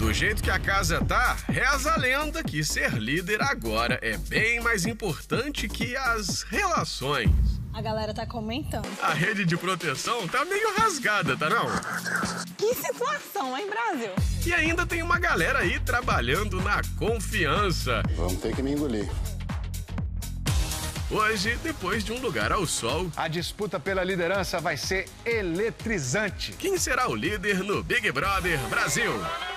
Do jeito que a casa tá, reza a lenda que ser líder agora é bem mais importante que as relações. A galera tá comentando. A rede de proteção tá meio rasgada, tá não? Que situação, hein, Brasil? E ainda tem uma galera aí trabalhando na confiança. Vamos ter que me engolir. Hoje, depois de um lugar ao sol, a disputa pela liderança vai ser eletrizante. Quem será o líder no Big Brother Brasil?